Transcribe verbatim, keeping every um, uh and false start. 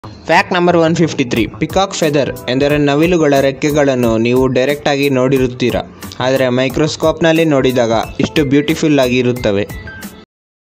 Fact number one fifty three. Peacock feather ಎಂದರೆ ನವಿಲುಗಳ ರೆಕ್ಕೆಗಳನ್ನು ನೀವು ಡೈರೆಕ್ಟಾಗಿ ನೋಡಿರುತ್ತೀರಾ, ಆದರೆ ಮೈಕ್ರೋಸ್ಕೋಪ್ನಲ್ಲಿ ನೋಡಿದಾಗ ಇಷ್ಟು ಬ್ಯೂಟಿಫುಲ್ ಆಗಿ ಇರುತ್ತವೆ.